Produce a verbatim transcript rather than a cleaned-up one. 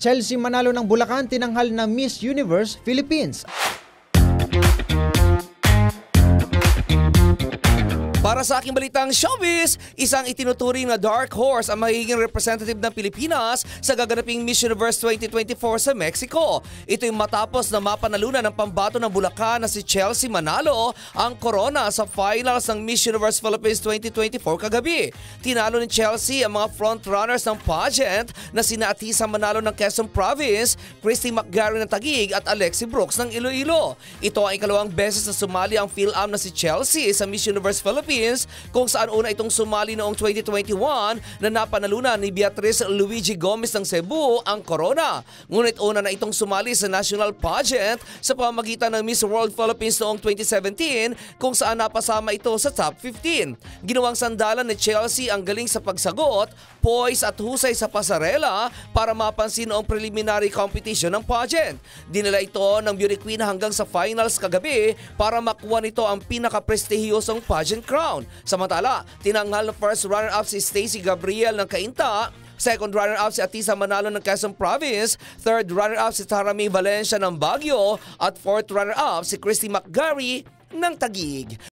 Chelsea Manalo ng Bulacan tinanghal na Miss Universe Philippines. Para sa aking balitang showbiz, isang itinuturing na dark horse ang magiging representative ng Pilipinas sa gaganaping Miss Universe twenty twenty-four sa Mexico. Ito'y matapos na mapanalunan ng pambato ng Bulacan na si Chelsea Manalo ang corona sa finals ng Miss Universe Philippines twenty twenty-four kagabi. Tinalo ni Chelsea ang mga frontrunners ng pageant na sina Atisa Manalo ng Quezon Province, Christy McGarry ng Taguig at Alexi Brooks ng Iloilo. Ito ang ikalawang beses na sumali ang Phil-Am na si Chelsea sa Miss Universe Philippines, kung saan una itong sumali noong twenty twenty-one na napanalunan ni Beatriz Luigi Gomez ng Cebu ang corona. Ngunit una na itong sumali sa national pageant sa pamamagitan ng Miss World Philippines noong twenty seventeen, kung saan napasama ito sa top fifteen. Ginawang sandalan ni Chelsea ang galing sa pagsagot, poise at husay sa pasarela para mapansin noong preliminary competition ng pageant. Dinala ito ng beauty queen hanggang sa finals kagabi para makuha nito ang pinaka-prestihiyosong pageant crown. Samantala, tinanghal na first runner-up si Stacey Gabriel ng Cainta, second runner-up si Atisa Manalo ng Quezon Province, third runner-up si Tara May Valencia ng Baguio, at fourth runner-up si Christy McGarry ng Taguig.